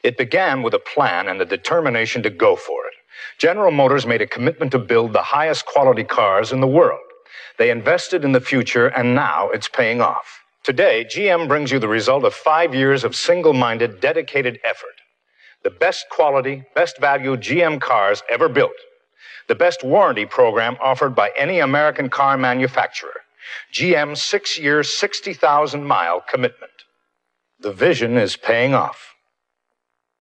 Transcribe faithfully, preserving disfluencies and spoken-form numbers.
It began with a plan and the determination to go for it. General Motors made a commitment to build the highest quality cars in the world. They invested in the future, and now it's paying off. Today, G M brings you the result of five years of single-minded, dedicated effort. The best quality, best value G M cars ever built. The best warranty program offered by any American car manufacturer. G M's six-year, sixty thousand mile commitment. The vision is paying off.